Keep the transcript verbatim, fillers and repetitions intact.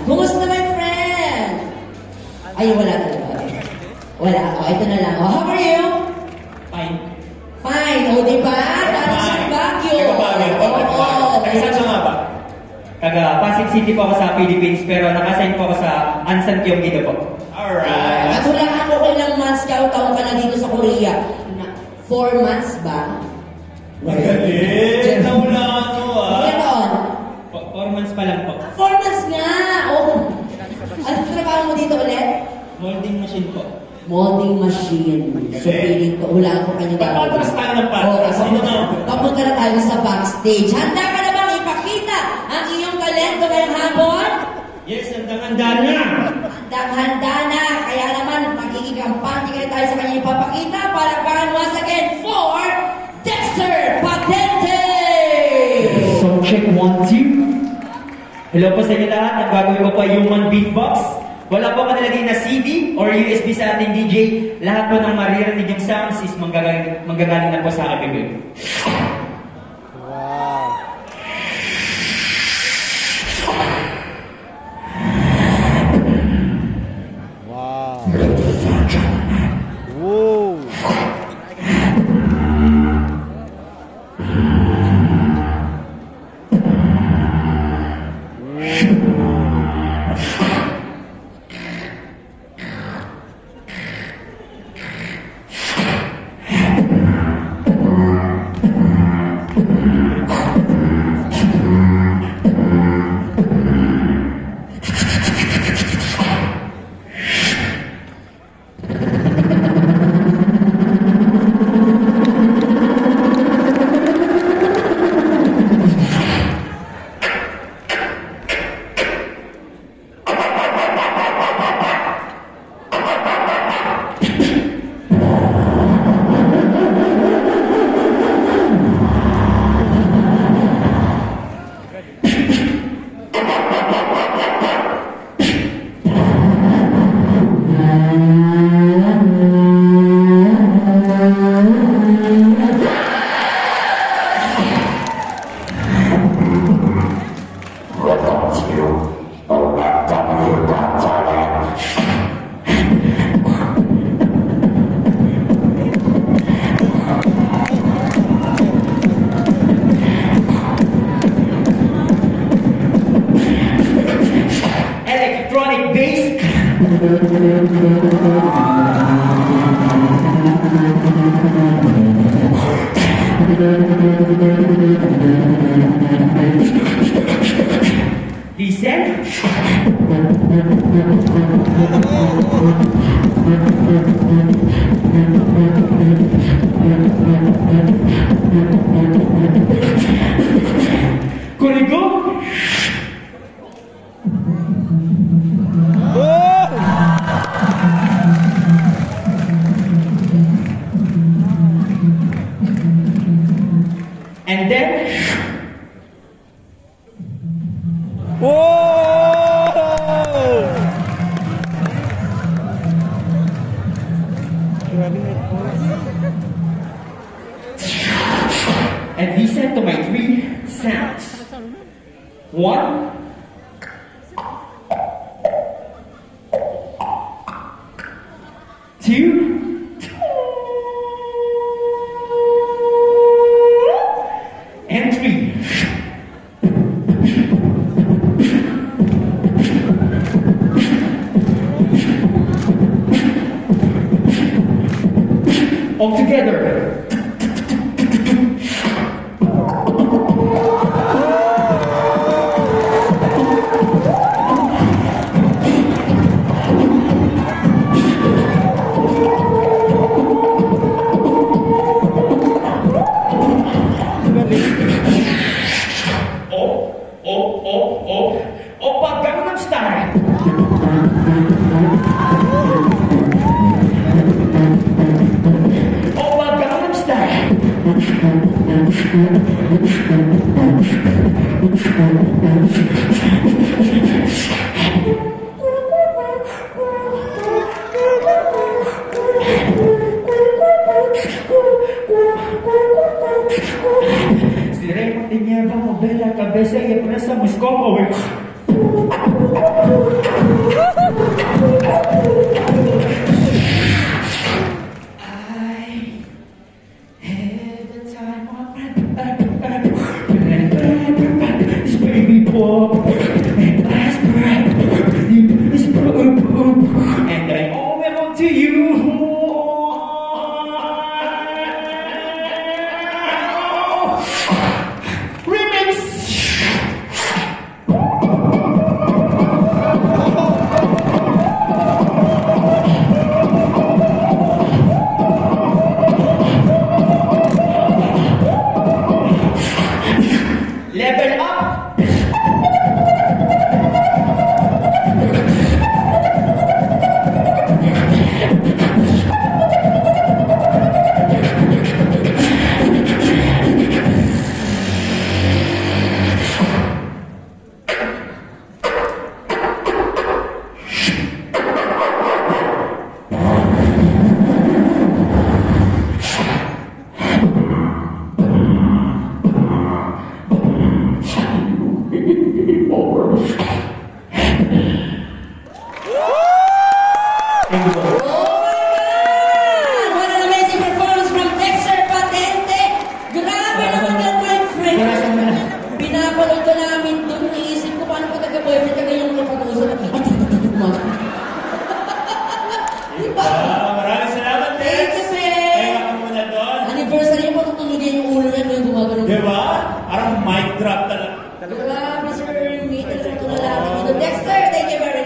Kumusta my friend? Ay, wala talaga. Wala. O, ito na lang. O, how are you? Fine. Fine. O, diba? Dati sa Baguio. Oo. Taga-saan siya nga ba? Taga Pasig City po ako sa Philippines, pero nakasign po ako sa Ansan Gyeonggi po. Alright. At hulaan ko ilang months ka o taong ka na dito sa Korea. Four months ba? Magaling! Nahulaan ko ah. Ilan taon? Four months pa lang po. Four months nga! Oo. Ano trabaho mo dito ulit? Molding machine po. Molding machine. So, piling ko, hulaan ko kanya daw. Pagpapras tayo ng patas. Oo, so, papunta na tayo sa backstage. Handa ka na bang ipakita ang iyong talento ngayong hapon? Yes, handang-handa na! Handang-handa na! Kaya naman, magiging-kampante ka na tayo sa kanya ipapakita. Palakpakan once again for Dexter Patente! So, check one, two. Hello po sa inyo lahat. Ang gagawin ko po ay human beatbox. Wala po kanilagay na C D or U S B sa ating D J. Lahat po ng maririnig yung sounds is manggagaling, manggagaling na po sa aking bibig. Wow. Wow. Whoa. Electronic bass. Listen. Kurigo. And then, whoa! And listen to my three sounds. One, two, and three. All together. Si Raymond tenía como ver la cabeza y empresa muy cómodo. Di ba? Parang mic drop talaga. Talaga lang.